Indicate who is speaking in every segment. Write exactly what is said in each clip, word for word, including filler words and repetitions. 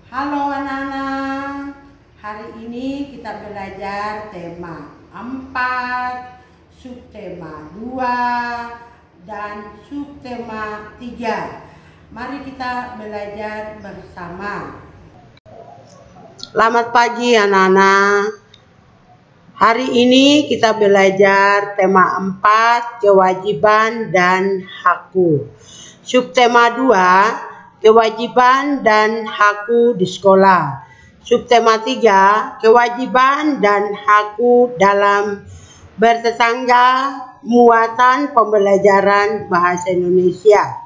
Speaker 1: Halo anak-anak, hari ini kita belajar tema empat, subtema dua, dan subtema tiga. Mari kita belajar bersama. Selamat pagi anak-anak. Hari ini kita belajar tema empat, kewajiban dan hakku. Subtema dua, kewajiban dan hakku di sekolah. Subtema tiga, kewajiban dan hakku dalam bertetangga, muatan pembelajaran bahasa Indonesia.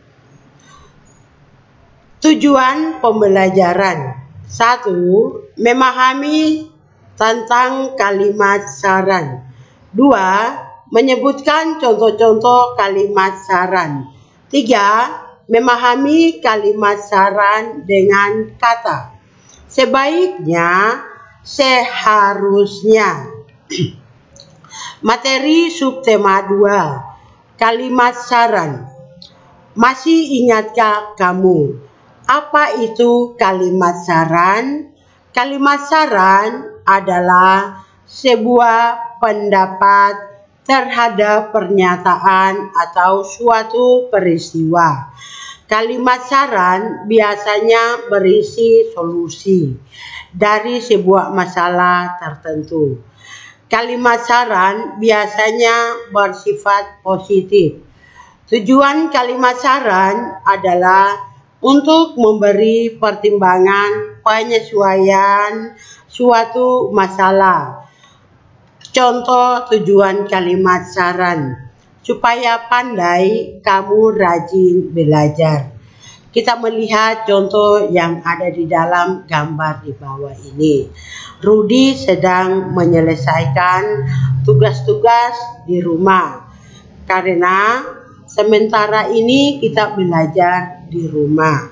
Speaker 1: Tujuan pembelajaran: satu. Memahami tentang kalimat saran. Dua. Menyebutkan contoh-contoh kalimat saran. Tiga. Memahami kalimat saran dengan kata sebaiknya, seharusnya. Materi subtema dua, kalimat saran. Masih ingatkah kamu apa itu kalimat saran? Kalimat saran adalah sebuah pendapat terhadap pernyataan atau suatu peristiwa. Kalimat saran biasanya berisi solusi dari sebuah masalah tertentu. Kalimat saran biasanya bersifat positif. Tujuan kalimat saran adalah untuk memberi pertimbangan penyesuaian suatu masalah. Contoh tujuan kalimat saran: supaya pandai kamu rajin belajar. Kita melihat contoh yang ada di dalam gambar di bawah ini. Rudy sedang menyelesaikan tugas-tugas di rumah. Karena sementara ini kita belajar di rumah.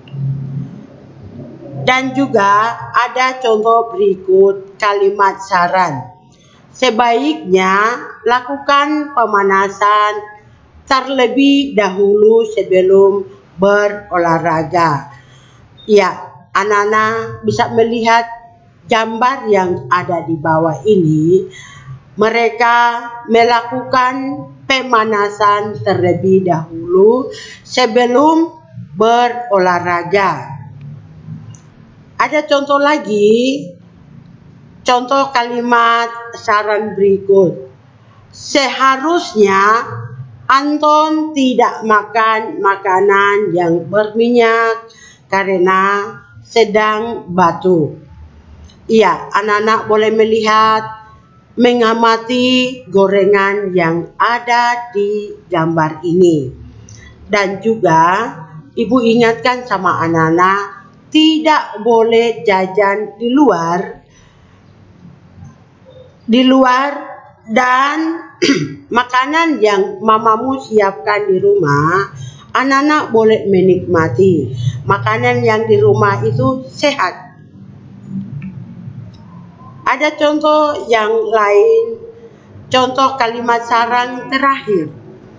Speaker 1: Dan juga ada contoh berikut kalimat saran. Sebaiknya lakukan pemanasan terlebih dahulu sebelum berolahraga. Ya, anak-anak bisa melihat gambar yang ada di bawah ini. Mereka melakukan pemanasan terlebih dahulu sebelum berolahraga. Ada contoh lagi. Contoh kalimat saran berikut. Seharusnya Anton tidak makan makanan yang berminyak karena sedang batuk. Iya, anak-anak boleh melihat, mengamati gorengan yang ada di gambar ini. Dan juga ibu ingatkan sama anak-anak, tidak boleh jajan di luar di luar dan makanan yang mamamu siapkan di rumah, anak-anak boleh menikmati. Makanan yang di rumah itu sehat. Ada contoh yang lain, contoh kalimat saran terakhir.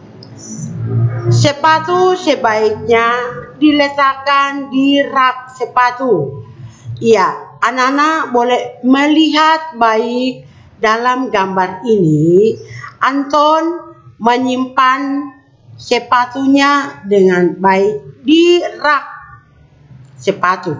Speaker 1: Sepatu sebaiknya diletakkan di rak sepatu. Iya, anak-anak boleh melihat baik. Dalam gambar ini, Anton menyimpan sepatunya dengan baik di rak sepatu.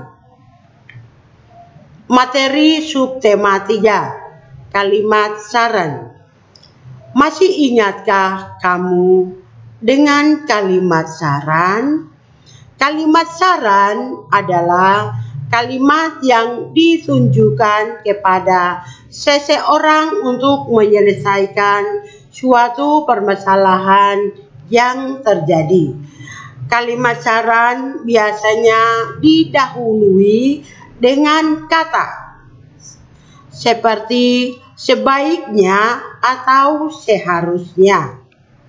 Speaker 1: Materi subtema tiga, kalimat saran. Masih ingatkah kamu dengan kalimat saran? Kalimat saran adalah kalimat yang ditunjukkan kepada seseorang untuk menyelesaikan suatu permasalahan yang terjadi. Kalimat saran biasanya didahului dengan kata seperti sebaiknya atau seharusnya.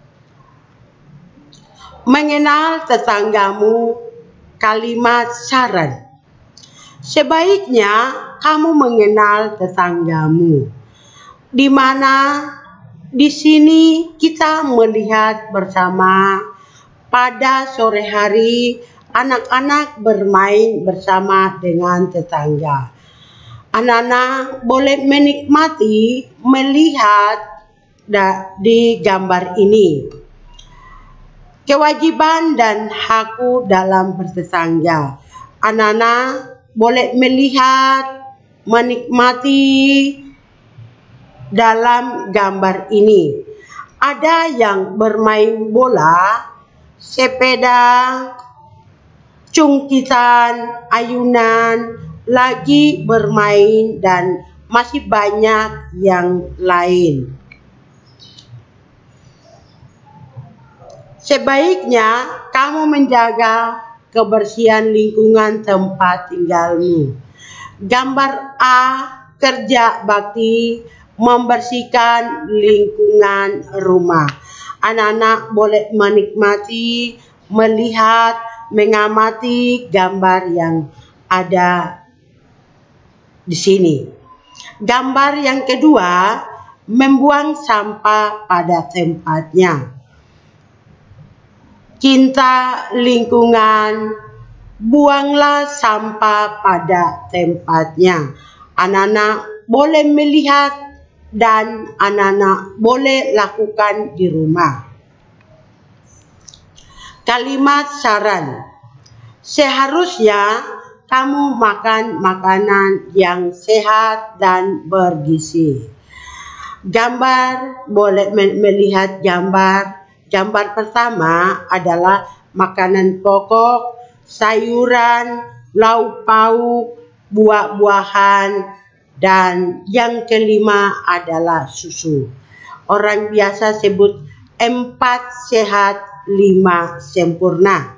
Speaker 1: Mengenal tetanggamu, kalimat saran. Sebaiknya kamu mengenal tetanggamu. Di mana di sini kita melihat bersama pada sore hari Anak-anak bermain bersama dengan tetangga. Anak-anak boleh menikmati melihat di gambar ini. Kewajiban dan hakku dalam bertetangga. Anak-anak boleh melihat, menikmati dalam gambar ini. Ada yang bermain bola, sepeda, cungkitan, ayunan, lagi bermain, dan masih banyak yang lain. Sebaiknya kamu menjaga kebersihan lingkungan tempat tinggalmu. Gambar A, kerja bakti membersihkan lingkungan rumah. Anak-anak boleh menikmati, melihat, mengamati gambar yang ada di sini. Gambar yang kedua, membuang sampah pada tempatnya. Cinta lingkungan, buanglah sampah pada tempatnya. Anak-anak boleh melihat dan anak-anak boleh lakukan di rumah. Kalimat saran. Seharusnya kamu makan makanan yang sehat dan bergizi. Gambar, boleh melihat gambar. Gambar pertama adalah makanan pokok, sayuran, lauk pauk, buah-buahan, dan yang kelima adalah susu. Orang biasa sebut empat sehat, lima sempurna.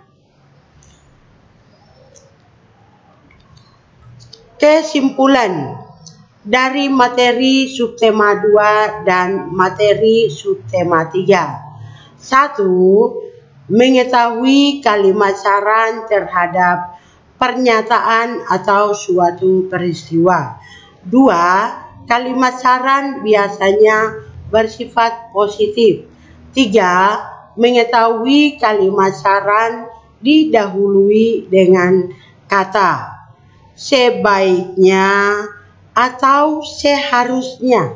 Speaker 1: Kesimpulan dari materi subtema dua dan materi subtema tiga. Satu, mengetahui kalimat saran terhadap pernyataan atau suatu peristiwa. Dua, kalimat saran biasanya bersifat positif. Tiga, mengetahui kalimat saran didahului dengan kata sebaiknya atau seharusnya.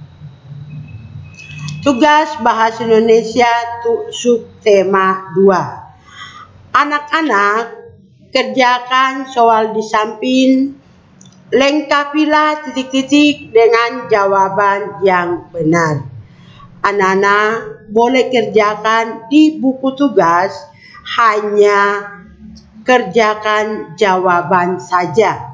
Speaker 1: Tugas Bahasa Indonesia subtema dua. Anak-anak, kerjakan soal di samping, lengkapilah titik-titik dengan jawaban yang benar. Anak-anak boleh kerjakan di buku tugas, hanya kerjakan jawaban saja.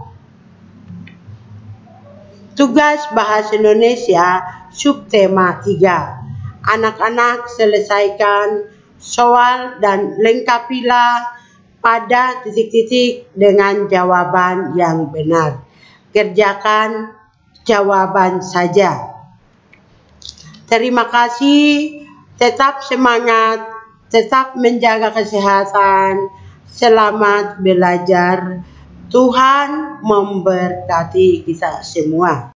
Speaker 1: Tugas Bahasa Indonesia subtema tiga. Anak-anak selesaikan soal dan lengkapilah pada titik-titik dengan jawaban yang benar. Kerjakan jawaban saja. Terima kasih, tetap semangat, tetap menjaga kesehatan, selamat belajar. Tuhan memberkati kita semua.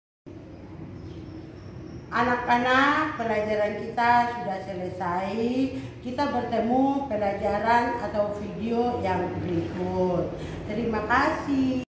Speaker 1: Anak-anak, pelajaran kita sudah selesai. Kita bertemu pelajaran atau video yang berikut. Terima kasih.